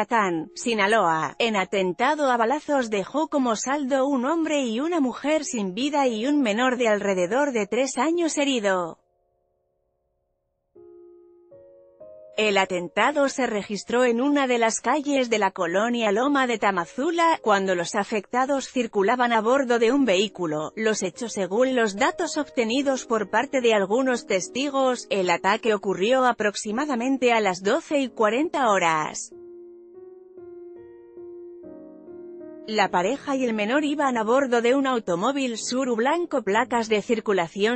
Culiacán, Sinaloa. En atentado a balazos dejó como saldo un hombre y una mujer sin vida y un menor de alrededor de 3 años herido. El atentado se registró en una de las calles de la colonia Loma de Tamazula, cuando los afectados circulaban a bordo de un vehículo. Los hechos, según los datos obtenidos por parte de algunos testigos, el ataque ocurrió aproximadamente a las 12:40 horas. La pareja y el menor iban a bordo de un automóvil Tsuru blanco placas de circulación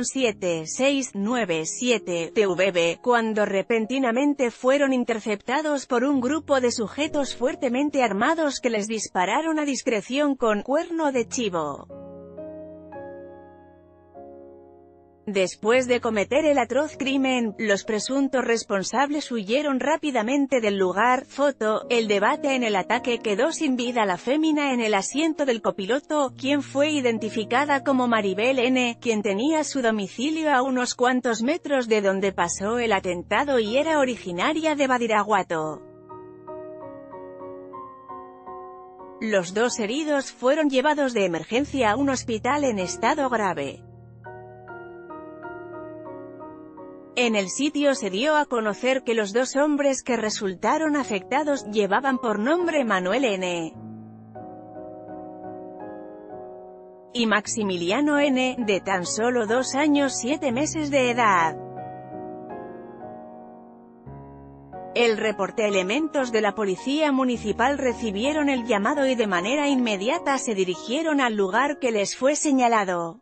7697 TVB, cuando repentinamente fueron interceptados por un grupo de sujetos fuertemente armados que les dispararon a discreción con cuerno de chivo. Después de cometer el atroz crimen, los presuntos responsables huyeron rápidamente del lugar. Foto: el debate en el ataque quedó sin vida la fémina en el asiento del copiloto, quien fue identificada como Maribel N., quien tenía su domicilio a unos cuantos metros de donde pasó el atentado y era originaria de Badiraguato. Los dos heridos fueron llevados de emergencia a un hospital en estado grave. En el sitio se dio a conocer que los dos hombres que resultaron afectados llevaban por nombre Manuel N. y Maximiliano N., de tan solo 2 años 7 meses de edad. El reporte. Elementos de la policía municipal recibieron el llamado y de manera inmediata se dirigieron al lugar que les fue señalado.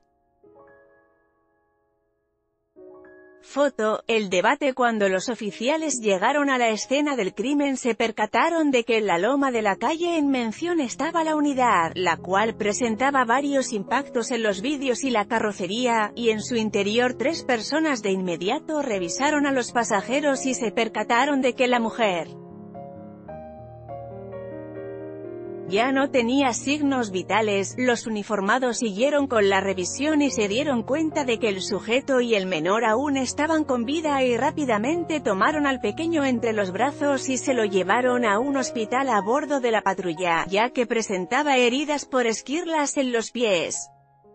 Foto: el debate. Cuando los oficiales llegaron a la escena del crimen se percataron de que en la loma de la calle en mención estaba la unidad, la cual presentaba varios impactos en los vidrios y la carrocería, y en su interior 3 personas. De inmediato revisaron a los pasajeros y se percataron de que la mujer ya no tenía signos vitales. Los uniformados siguieron con la revisión y se dieron cuenta de que el sujeto y el menor aún estaban con vida y rápidamente tomaron al pequeño entre los brazos y se lo llevaron a un hospital a bordo de la patrulla, ya que presentaba heridas por esquirlas en los pies.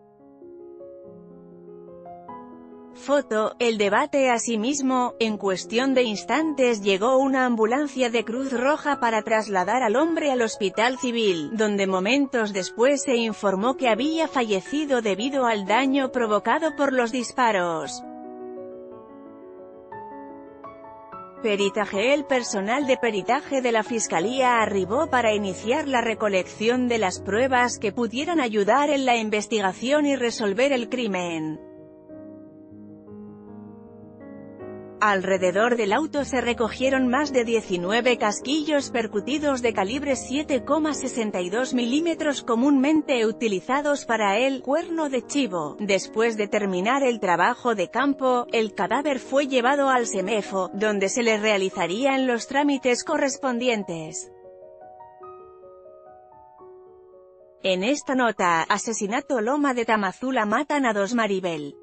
Foto: el debate. Asimismo, en cuestión de instantes llegó una ambulancia de Cruz Roja para trasladar al hombre al hospital civil, donde momentos después se informó que había fallecido debido al daño provocado por los disparos. Peritaje. El personal de peritaje de la Fiscalía arribó para iniciar la recolección de las pruebas que pudieran ayudar en la investigación y resolver el crimen. Alrededor del auto se recogieron más de 19 casquillos percutidos de calibre 7,62 mm comúnmente utilizados para el cuerno de chivo. Después de terminar el trabajo de campo, el cadáver fue llevado al CEMEFO, donde se le realizarían los trámites correspondientes. En esta nota: asesinato Loma de Tamazula, matan a 2 Maribel.